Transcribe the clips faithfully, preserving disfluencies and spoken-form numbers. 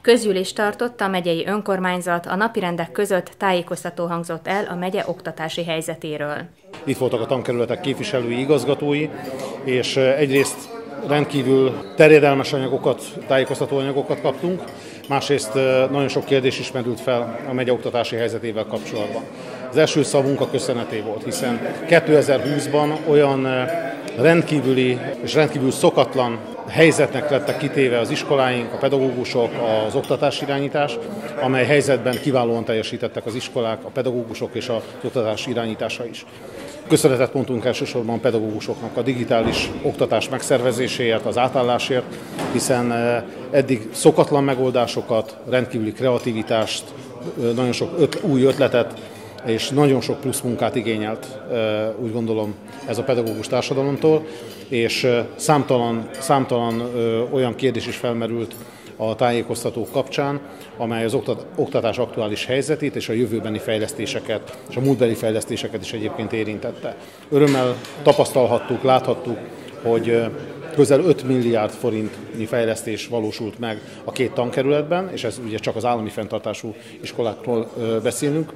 Közgyűlést tartott a megyei önkormányzat, a napirendek között tájékoztató hangzott el a megye oktatási helyzetéről. Itt voltak a tankerületek képviselői, igazgatói, és egyrészt rendkívül terjedelmes anyagokat, tájékoztató anyagokat kaptunk, másrészt nagyon sok kérdés is merült fel a megye oktatási helyzetével kapcsolatban. Az első szavunk a köszöneté volt, hiszen kétezer-húszban olyan rendkívüli és rendkívül szokatlan helyzetnek lettek kitéve az iskoláink, a pedagógusok, az oktatásirányítás, amely helyzetben kiválóan teljesítettek az iskolák, a pedagógusok és az oktatás irányítása is. Köszönetet mondtunk elsősorban a pedagógusoknak a digitális oktatás megszervezéséért, az átállásért, hiszen eddig szokatlan megoldásokat, rendkívüli kreativitást, nagyon sok öt, új ötletet és nagyon sok plusz munkát igényelt, úgy gondolom, ez a pedagógus társadalomtól, és számtalan, számtalan olyan kérdés is felmerült a tájékoztatók kapcsán, amely az oktatás aktuális helyzetét és a jövőbeni fejlesztéseket, és a múltbeli fejlesztéseket is egyébként érintette. Örömmel tapasztalhattuk, láthattuk, hogy közel öt milliárd forintnyi fejlesztés valósult meg a két tankerületben, és ez ugye csak az állami fenntartású iskolákról beszélünk,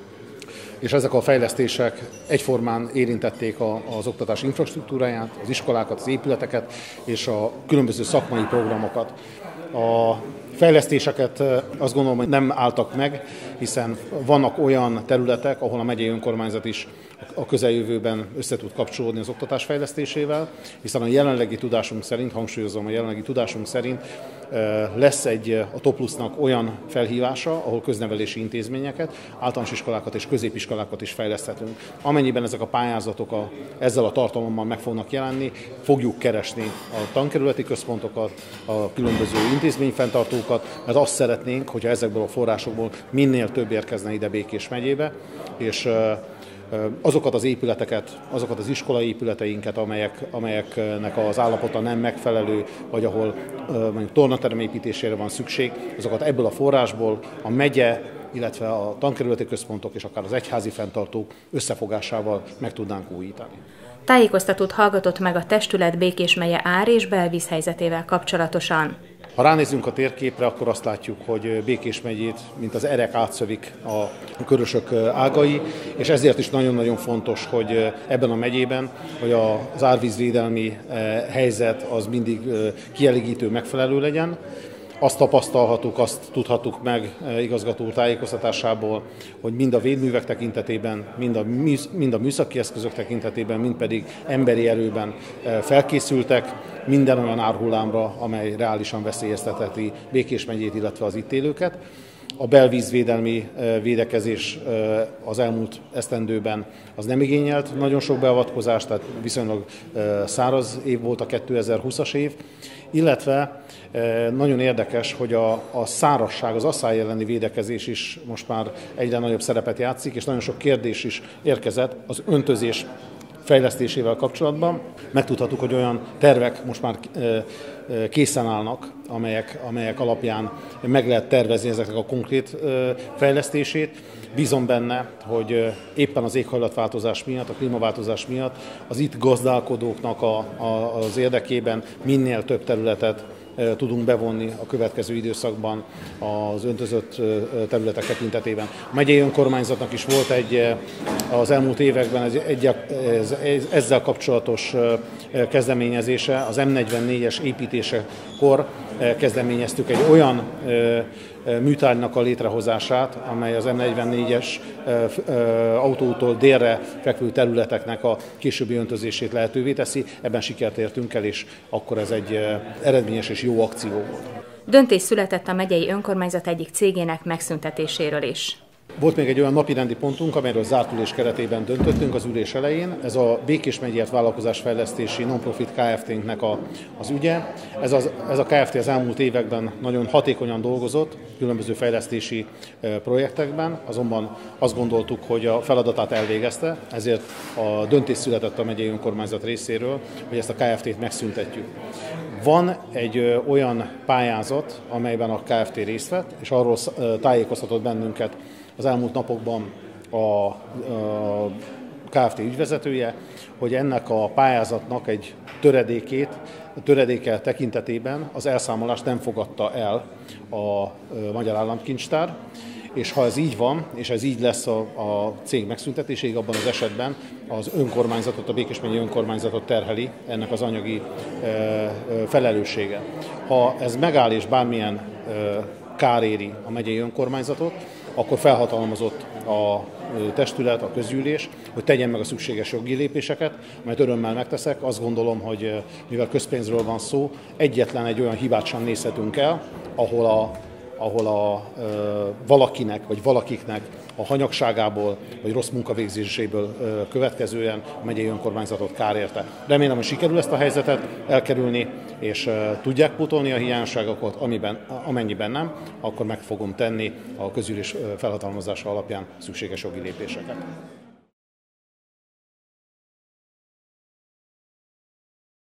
és ezek a fejlesztések egyformán érintették az oktatás infrastruktúráját, az iskolákat, az épületeket és a különböző szakmai programokat. A fejlesztéseket azt gondolom, hogy nem álltak meg, hiszen vannak olyan területek, ahol a megyei önkormányzat is a közeljövőben össze tud kapcsolódni az oktatás fejlesztésével, hiszen a jelenlegi tudásunk szerint, hangsúlyozom, a jelenlegi tudásunk szerint lesz egy a Toplusznak olyan felhívása, ahol köznevelési intézményeket, általános iskolákat és középiskolákat is fejleszthetünk. Amennyiben ezek a pályázatok a, ezzel a tartalommal meg fognak jelenni, fogjuk keresni a tankerületi központokat, a különböző intézményfenntartókat, mert azt szeretnénk, hogyha ezekből a forrásokból minél több érkezne ide Békés megyébe, és azokat az épületeket, azokat az iskolai épületeinket, amelyek, amelyeknek az állapota nem megfelelő, vagy ahol mondjuk tornaterem építésére van szükség, azokat ebből a forrásból a megye, illetve a tankerületi központok és akár az egyházi fenntartók összefogásával meg tudnánk újítani. Tájékoztatót hallgatott meg a testület Békés megye ár- és belvíz helyzetével kapcsolatosan. Ha ránézzünk a térképre, akkor azt látjuk, hogy Békés megyét, mint az erek átszövik a körösök ágai, és ezért is nagyon-nagyon fontos, hogy ebben a megyében, hogy az árvízvédelmi helyzet az mindig kielégítő, megfelelő legyen. Azt tapasztalhatjuk, azt tudhattuk meg igazgató úr tájékoztatásából, hogy mind a védművek tekintetében, mind a, műsz, mind a műszaki eszközök tekintetében, mind pedig emberi erőben felkészültek minden olyan árhullámra, amely reálisan veszélyeztetheti Békés megyét, illetve az itt élőket. A belvízvédelmi védekezés az elmúlt esztendőben az nem igényelt nagyon sok beavatkozást, tehát viszonylag száraz év volt a kétezer-húszas év, illetve nagyon érdekes, hogy a, a szárazság, az asszály elleni védekezés is most már egyre nagyobb szerepet játszik, és nagyon sok kérdés is érkezett az öntözés fejlesztésével kapcsolatban. Megtudhattuk, hogy olyan tervek most már készen állnak, amelyek, amelyek alapján meg lehet tervezni ezeknek a konkrét fejlesztését. Bízom benne, hogy éppen az éghajlatváltozás miatt, a klímaváltozás miatt az itt gazdálkodóknak a, a, az érdekében minél több területet tudunk bevonni a következő időszakban az öntözött területek tekintetében. A megyei önkormányzatnak is volt egy az elmúlt években egy, egy, ez, ezzel kapcsolatos kezdeményezése. Az M negyvennégyes építésekor kezdeményeztük egy olyan műtárgynak a létrehozását, amely az M negyvennégyes autótól délre fekvő területeknek a későbbi öntözését lehetővé teszi. Ebben sikert értünk el, és akkor ez egy eredményes és jó akció volt. Döntés született a megyei önkormányzat egyik cégének megszüntetéséről is. Volt még egy olyan napirendi pontunk, amelyről zárt ülés keretében döntöttünk az ülés elején. Ez a Békés megyért vállalkozásfejlesztési non-profit Kft-nek a, az ügye. Ez, az, ez a Kft. Az elmúlt években nagyon hatékonyan dolgozott különböző fejlesztési projektekben, azonban azt gondoltuk, hogy a feladatát elvégezte, ezért a döntés született a megyei önkormányzat részéről, hogy ezt a Kft-t megszüntetjük. Van egy olyan pályázat, amelyben a Kft. Részt vett, és arról tájékoztatott bennünket az elmúlt napokban a, a Kft. Ügyvezetője, hogy ennek a pályázatnak egy töredékét, a töredéke tekintetében az elszámolást nem fogadta el a Magyar Államkincstár, és ha ez így van, és ez így lesz a, a cég megszüntetéséig, abban az esetben az önkormányzatot, a Békés megyei önkormányzatot terheli ennek az anyagi e, e, felelőssége. Ha ez megáll és bármilyen e, kár éri a megyei önkormányzatot, akkor felhatalmazott a testület, a közgyűlés, hogy tegyen meg a szükséges jogi lépéseket, amelyet örömmel megteszek. Azt gondolom, hogy mivel közpénzről van szó, egyetlen egy olyan hibát sem nézhetünk el, ahol a ahol a e, valakinek vagy valakiknek a hanyagságából vagy rossz munkavégzéséből e, következően a megyei önkormányzatot kár érte. Remélem, hogy sikerül ezt a helyzetet elkerülni, és e, tudják pótolni a hiányosságokat, amiben, amennyiben nem, akkor meg fogom tenni a közgyűlés felhatalmazása alapján szükséges jogi lépéseket.